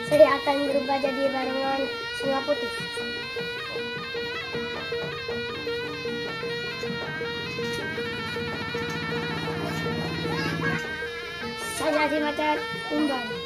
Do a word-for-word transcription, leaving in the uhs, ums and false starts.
Saya akan berubah jadi barengan singa putih. Saya jadi macan umban.